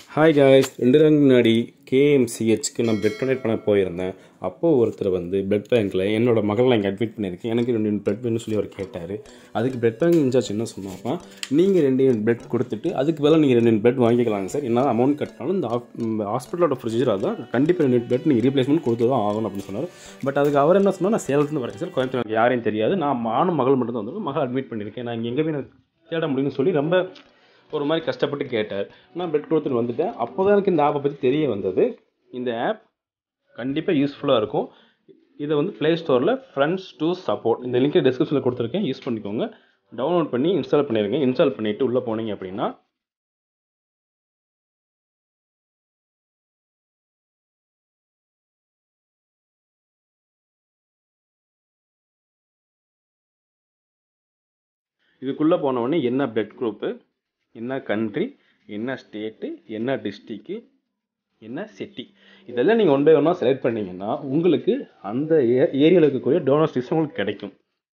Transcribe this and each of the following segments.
Hi guys, 2 நாளுக்கு முன்னாடி கேஎம்சிஹெச்க்கு நான் பிளட் டொனேட் பண்ண போயிருந்தேன். அப்போது ஒருத்தர் வந்து பிளட் பேங்க்கில் என்னோட மகளை இங்கே அட்மிட் பண்ணியிருக்கேன், எனக்கு 2 யூனிட் பிளட் வேணும்னு சொல்லி அவர் கேட்டார். அதுக்கு பிளட் பேங்க் இன்சார்ஜ் என்ன சொன்னாப்பா, நீங்கள் 2 யூனிட் பிளட் கொடுத்துட்டு அதுக்கு பதிலாக நீங்கள் 2 யூனிட் பிளட் வாங்கிக்கலாங்க சார், என்ன அமௌண்ட் கட்டினாலும் இந்த ஹாஸ்பிட்டலோட ப்ரொசீஜர் அதுதான், கண்டிப்பாக 2 யூனிட் பிளட் நீங்கள் ரீப்ளேஸ்மெண்ட் கொடுத்து தான் ஆகணும் அப்படின்னு சொன்னார். பட் அதுக்கு அவர் என்ன சொன்னால், நான் சேலத்துலேருந்து வரேன் சார், கோயம்புத்தூர் யாரையும் தெரியாது, நான் மகள் மட்டும் தான் வந்து மகள் அட்மிட் பண்ணியிருக்கேன், நான் இங்கே எங்கே போய் நான் தேட முடியும்னு சொல்லி ரொம்ப ஒரு மாதிரி கஷ்டப்பட்டு கேட்டார். நான் பிளட் கொடுத்துட்டு வந்துட்டேன். அப்போ தான் எனக்கு இந்த ஆப்பை பற்றி தெரிய வந்தது. இந்த ஆப் கண்டிப்பாக யூஸ்ஃபுல்லாக இருக்கும். இதை வந்து ப்ளே ஸ்டோரில் ஃப்ரெண்ட்ஸ் டு சப்போர்ட் இந்த லிங்க் டிஸ்கிரிப்ஷனில் கொடுத்துருக்கேன், யூஸ் பண்ணிக்கோங்க. டவுன்லோட் பண்ணி இன்ஸ்டால் பண்ணிடுங்க. இன்ஸ்டால் பண்ணிவிட்டு உள்ளே போனீங்க அப்படின்னா இதுக்குள்ளே போனவுடனே என்ன பிளட் குரூப்பு, என்ன கண்ட்ரி, என்ன ஸ்டேட்டு, என்ன டிஸ்ட்ரிக்கு, என்ன சிட்டி, இதெல்லாம் நீங்கள் ஒன் பை ஒன்னாக செலக்ட் பண்ணிங்கன்னா உங்களுக்கு அந்த ஏரியாவில் இருக்கக்கூடிய டோனர்ஸ் லிஸ்ட் உங்களுக்கு கிடைக்கும்.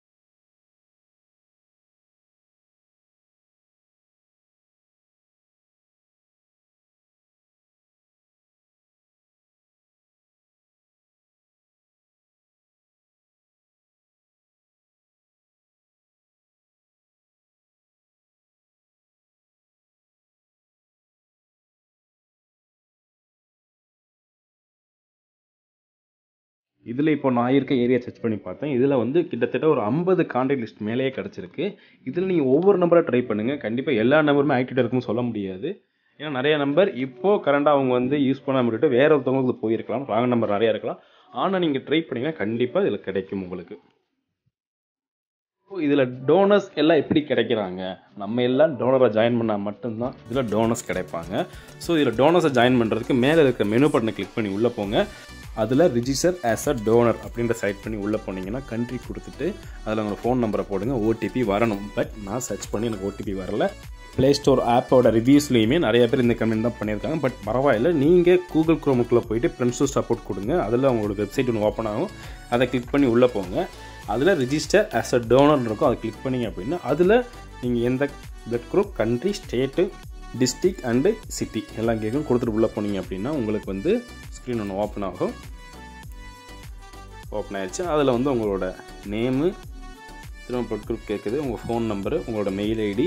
இதில் இப்போ நான் இருக்க ஏரியா சர்ச் பண்ணி பார்த்தேன். இதில் வந்து கிட்டத்தட்ட ஒரு 50 கான்டாக்ட் லிஸ்ட் மேலேயே கிடச்சிருக்கு. இதில் நீங்கள் ஒவ்வொரு நம்பராக ட்ரை பண்ணுங்கள். கண்டிப்பாக எல்லா நம்பருமே ஆக்டிவாக இருக்குன்னு சொல்ல முடியாது. ஏன்னா நிறைய நம்பர் இப்போது கரண்டாக அவங்க வந்து யூஸ் பண்ணாமல் விட்டுட்டு வேற ஒருத்தவங்களுக்கு போயிருக்கலாம், ராங் நம்பர் நிறையா இருக்கலாம். ஆனால் நீங்கள் ட்ரை பண்ணிங்கன்னா கண்டிப்பாக இதில் கிடைக்கும் உங்களுக்கு. இதில் டோனர்ஸ் எல்லாம் எப்படி கிடைக்கிறாங்க, நம்ம எல்லாம் டோனரை ஜாயின் பண்ணால் மட்டும்தான் இதில் டோனர்ஸ் கிடைப்பாங்க. ஸோ இதில் டோனர்ஸை ஜாயின் பண்ணுறதுக்கு மேலே இருக்கிற மெனு பட்டனை கிளிக் பண்ணி உள்ளே போங்க. அதில் ரிஜிஸ்டர் ஆஸ் அ டோனர் அப்படின்ற சைட் பண்ணி உள்ளே போனீங்கன்னா கண்ட்ரி கொடுத்துட்டு அதில் உங்கள் ஃபோன் நம்பரை போடுங்க. ஓடிபி வரணும். பட் நான் சர்ச் பண்ணி எனக்கு ஓடிபி வரல. ப்ளே ஸ்டோர் ஆப்போட ரிவ்யூஸ்லேயுமே நிறைய பேர் இந்த கமெண்ட் தான் பண்ணியிருக்காங்க. பட் பரவாயில்ல, நீங்கள் கூகுள் குரோமுக்குள்ளே போயிட்டு ஃப்ரெண்ட்ஸ் டு சப்போர்ட் கொடுங்க. அதில் அவங்களோட வெப்சைட் ஒன்று ஓப்பன் ஆகும். அதை கிளிக் பண்ணி உள்ளே போங்க. அதில் ரிஜிஸ்டர் ஆஸ் அ டோனர் இருக்கும், அதை கிளிக் பண்ணிங்க அப்படின்னா அதில் நீங்கள் எந்த blood group, country, state, district and city எல்லாம் கேட்கும். கொடுத்துட்டு உள்ளே போனீங்க அப்படின்னா உங்களுக்கு வந்து ஸ்க்ரீன் ஒன்று ஓப்பன் ஆகும். ஓப்பன் ஆகிடுச்சு. அதில் வந்து உங்களோட நேமு, திரும்ப பிளட் குரூப் கேட்குது, உங்கள் ஃபோன் நம்பரு, உங்களோட மெயில் ஐடி,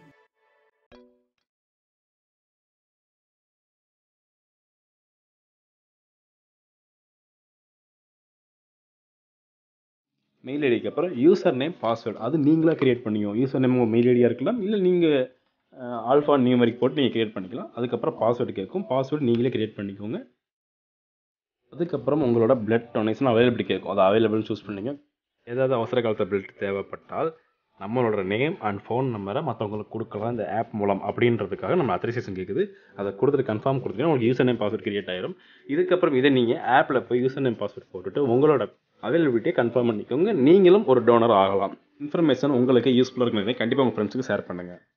மெயில் ஐடிக்கு அப்புறம் யூசர் நேம், பாஸ்வேர்டு அது நீங்களாக க்ரியேட் பண்ணிக்கோங்க. யூசர் நேம் உங்கள் மெயில் ஐடியாக இருக்கலாம், இல்லை நீங்கள் ஆல்ஃபா நியூமரிக் போட்டு நீங்கள் க்ரியேட் பண்ணிக்கலாம். அதுக்கப்புறம் பாஸ்வேர்டு கேட்கும், பாஸ்வேர்டு நீங்களே க்ரியேட் பண்ணிக்கோங்க. அதுக்கப்புறம் உங்களோட பிளட் டொனேஷன் அவைலபிலிட்டி கேட்கும், அதை அவைலபிள் சூஸ் பண்ணிங்க. ஏதாவது அவசர காலத்தில் பிளட் தேவைப்பட்டால் நம்மளோட நேம் அண்ட் ஃபோன் நம்பரை மற்றவங்களுக்கு கொடுக்கலாம் இந்த ஆப் மூலம் அப்படின்றதுக்காக நம்ம அத்தரைசேஷன் கேட்குது. அதை கொடுத்துட்டு கன்ஃபார்ம் கொடுத்தீங்கன்னா உங்களுக்கு யூசர் நேம் பாஸ்வேர்ட் கிரியேட் ஆயிரும். இதுக்கப்புறம் இதை நீங்கள் ஆப்பில் போய் யூசர் நேம் பாஸ்வேர்ட் போட்டுட்டு உங்களோட அவைலபிலிட்டியை கன்ஃபார்ம் பண்ணிக்கோங்க. நீங்களும் ஒரு டோனர் ஆகலாம். இன்ஃபர்மேஷன் உங்களுக்கு யூஸ்ஃபுல்லாக இருக்குன்னு கண்டிப்பாக உங்கள் ஃப்ரெண்ட்ஸுக்கு ஷேர் பண்ணுங்கள்.